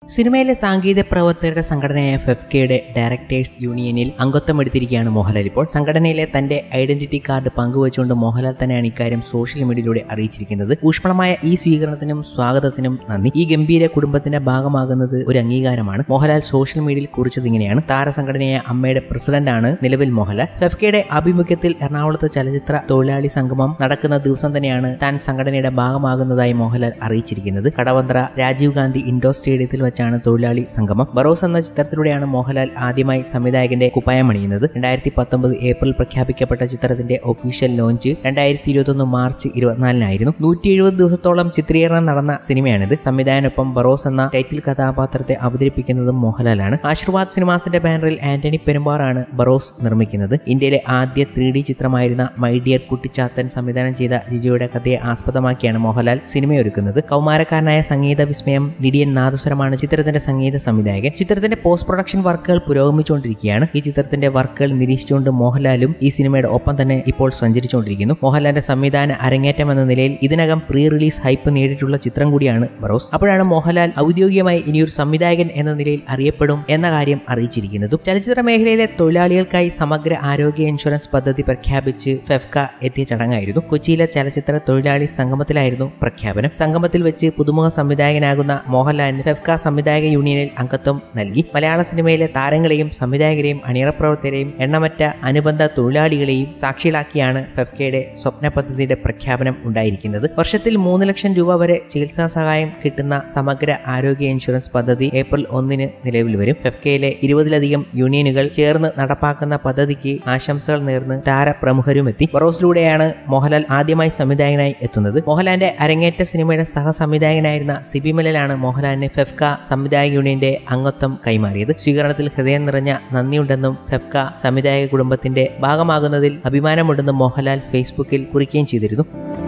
സിനിമയിലെ സാങ്കേതിക പ്രവർത്തകരുടെ സംഘടനയായ ഫെഫ്കയുടെ ഡയറക്ടേഴ്സ് യൂണിയനിൽ അംഗത്വമെടുത്തിരിക്കുകയാണ് മോഹൻലാൽ. ഇപ്പോൾ സംഘടനയിലെ തന്റെ ഐഡന്റിറ്റി കാർഡ് പങ്കുവച്ചുകൊണ്ട് മോഹൻലാൽ തന്നെയാണ് ഇക്കാര്യം സോഷ്യൽ മീഡിയയിലൂടെ അറിയിച്ചിരിക്കുന്നത്. ഊഷ്മളമായ ഈ സ്വീകരണത്തിനും സ്വാഗതത്തിനും നന്ദി. ഈ ഗംഭീര കുടുംബത്തിന്റെ ഭാഗമാകുന്നത് ഒരു അംഗീകാരമാണ്. മോഹൻലാൽ സോഷ്യൽ മീഡിയയിൽ കുറിച്ചത് ഇങ്ങനെയാണ്. താരസംഘടനയായ അമ്മയുടെ പ്രസിഡന്റാണ് നിലവിൽ മോഹൻലാൽ. ഫെഫ്കയുടെ ആഭിമുഖ്യത്തിൽ എറണാകുളത്ത് ചലച്ചിത്ര തൊഴിലാളി സംഗമം നടക്കുന്ന ദിവസം തന്നെയാണ് താൻ സംഘടനയുടെ ഭാഗമാകുന്നതായി മോഹൻലാൽ അറിയിച്ചിരിക്കുന്നത്. കടവന്ത്ര രാജീവ് ഗാന്ധി ഇൻഡോർ സ്റ്റേഡിയത്തിൽ വെച്ചാണ് തൊഴിലാളി സംഗമം. ബറോസ് എന്ന ചിത്രത്തിലൂടെയാണ് മോഹൻലാൽ ആദ്യമായി സംവിധായകന്റെ കുപ്പായം അണിയുന്നത്. 2019 ഏപ്രിൽ പ്രഖ്യാപിക്കപ്പെട്ട ചിത്രത്തിന്റെ ഒഫീഷ്യൽ ലോഞ്ച് 2021 മാർച്ച് 24-നായിരുന്നു. 170 ദിവസത്തോളം ചിത്രീകരണം നടന്ന സിനിമയാണിത്. സംവിധായകനൊപ്പം ബറോസ് എന്ന ടൈറ്റിൽ കഥാപാത്രത്തെ അവതരിപ്പിക്കുന്നതും മോഹൻലാലാണ്. ആശീർവാദ് സിനിമാസിന്റെ ബാനറിൽ ആന്റണി പെരുമ്പാറാണ് ബറോസ് നിർമ്മിക്കുന്നത്. ഇന്ത്യയിലെ ആദ്യ 3D ചിത്രമായിരുന്ന മൈ ഡിയർ കുട്ടിച്ചാത്തൻ സംവിധാനം ചെയ്ത ജിജോയുടെ കഥയെ ആസ്പദമാക്കിയാണ് മോഹൻലാൽ സിനിമയൊരുക്കുന്നത്. കൗമാരക്കാരനായ സംഗീത വിസ്മയം ലിഡിയൻ നാദസ്വരമാണ് ചിത്രത്തിന്റെ സംഗീത സംവിധായകൻ. ചിത്രത്തിന്റെ പോസ്റ്റ് പ്രൊഡക്ഷൻ വർക്കുകൾ പുരോഗമിച്ചുകൊണ്ടിരിക്കുകയാണ്. ഈ ചിത്രത്തിന്റെ വർക്കുകൾ നിരീക്ഷിച്ചുകൊണ്ട് മോഹൻലാലും ഈ സിനിമയുടെ ഒപ്പം തന്നെ ഇപ്പോൾ സഞ്ചരിച്ചുകൊണ്ടിരിക്കുന്നു. മോഹൻലാലിന്റെ സംവിധാന അരങ്ങേറ്റം എന്ന നിലയിൽ ഇതിനകം പ്രീ റിലീസ് ഹൈപ്പ് നേടിയിട്ടുള്ള ചിത്രം കൂടിയാണ് ബറോസ്. അപ്പോഴാണ് മോഹൻലാൽ ഔദ്യോഗികമായി ഇനിയൊരു സംവിധായകൻ എന്ന നിലയിൽ അറിയപ്പെടും എന്ന കാര്യം അറിയിച്ചിരിക്കുന്നതും. ചലച്ചിത്ര മേഖലയിലെ തൊഴിലാളികൾക്കായി സമഗ്ര ആരോഗ്യ ഇൻഷുറൻസ് പദ്ധതി പ്രഖ്യാപിച്ച് ഫെഫ്ക എത്തിയ ചടങ്ങായിരുന്നു. കൊച്ചിയിലെ ചലച്ചിത്ര തൊഴിലാളി സംഗമത്തിലായിരുന്നു പ്രഖ്യാപനം. സംഗമത്തിൽ വെച്ച് പുതുമുഖ സംവിധായകനാകുന്ന മോഹൻലാലിന് ഫെഫ്ക സംവിധായക യൂണിയനിൽ അംഗത്വം നൽകി. മലയാള സിനിമയിലെ താരങ്ങളെയും സംവിധായകരെയും അണിയറ പ്രവർത്തകരെയും എണ്ണമറ്റ അനുബന്ധ തൊഴിലാളികളെയും സാക്ഷികളാക്കിയാണ് ഫെഫ്കയുടെ സ്വപ്ന പദ്ധതിയുടെ പ്രഖ്യാപനം ഉണ്ടായിരിക്കുന്നത്. വർഷത്തിൽ 3 ലക്ഷം രൂപ വരെ ചികിത്സാ സഹായം കിട്ടുന്ന സമഗ്ര ആരോഗ്യ ഇൻഷുറൻസ് പദ്ധതി ഏപ്രിൽ 1 നിലവിൽ വരും. ഫെഫ്കയിലെ 20-ലധികം യൂണിയനുകൾ ചേർന്ന് നടപ്പാക്കുന്ന പദ്ധതിക്ക് ആശംസകൾ നേർന്ന് താരപ്രമുഖരുമെത്തി. ബറോസിലൂടെയാണ് മോഹൻലാൽ ആദ്യമായി സംവിധായകനായി എത്തുന്നത്. മോഹൻലാലിന്റെ അരങ്ങേറ്റ സിനിമയുടെ സഹസംവിധായകനായിരുന്ന സിബി മലയിലാണ് മോഹൻലാലിന് ഫെഫ്ക സംവിധായക യൂണിയന്റെ അംഗത്വം കൈമാറിയത്. സ്വീകരണത്തിൽ ഹൃദയം നിറഞ്ഞ നന്ദിയുണ്ടെന്നും ഫെഫ്ക സംവിധായക കുടുംബത്തിന്റെ ഭാഗമാകുന്നതിൽ അഭിമാനമുണ്ടെന്നും മോഹൻലാൽ ഫേസ്ബുക്കിൽ കുറിക്കുകയും ചെയ്തിരുന്നു.